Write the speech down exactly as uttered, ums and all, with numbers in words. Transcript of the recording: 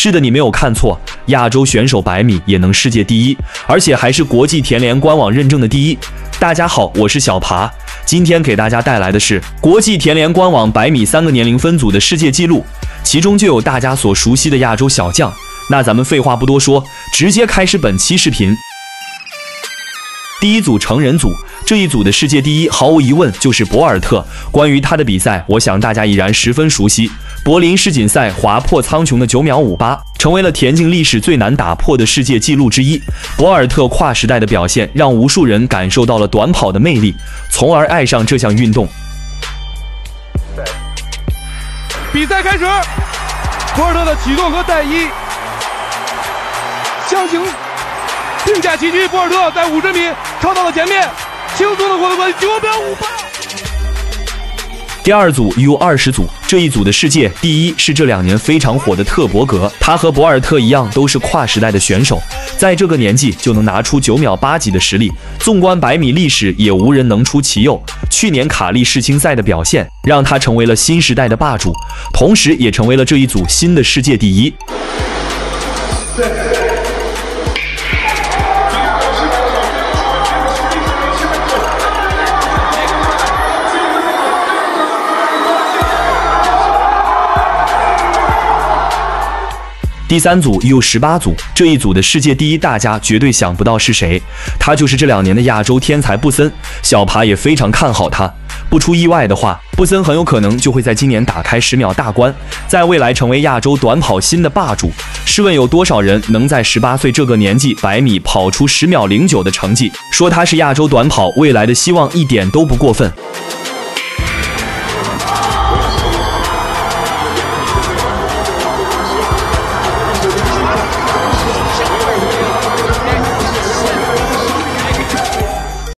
是的，你没有看错，亚洲选手百米也能世界第一，而且还是国际田联官网认证的第一。大家好，我是小爬，今天给大家带来的是国际田联官网百米三个年龄分组的世界纪录，其中就有大家所熟悉的亚洲小将。那咱们废话不多说，直接开始本期视频。第一组成人组，这一组的世界第一毫无疑问就是博尔特。关于他的比赛，我想大家已然十分熟悉。柏林世锦赛划破苍穹的九秒五八，成为了田径历史最难打破的世界纪录之一。博尔特跨时代的表现，让无数人感受到了短跑的魅力，从而爱上这项运动。 比赛开始，博尔特的启动和带一，相形并驾齐驱，博尔特在五十米超到了前面，轻松的获得冠军，九秒五八。 第二组 U 二十 组，这一组的世界第一是这两年非常火的特伯格，他和博尔特一样都是跨时代的选手，在这个年纪就能拿出九秒八几的实力，纵观百米历史也无人能出其右。去年卡利世青赛的表现让他成为了新时代的霸主，同时也成为了这一组新的世界第一。第三组 U 十八 组，这一组的世界第一大家绝对想不到是谁，他就是这两年的亚洲天才布森。小爬也非常看好他，不出意外的话，布森很有可能就会在今年打开十秒大关，在未来成为亚洲短跑新的霸主。试问有多少人能在十八岁这个年纪百米跑出十秒零九的成绩？说他是亚洲短跑未来的希望一点都不过分。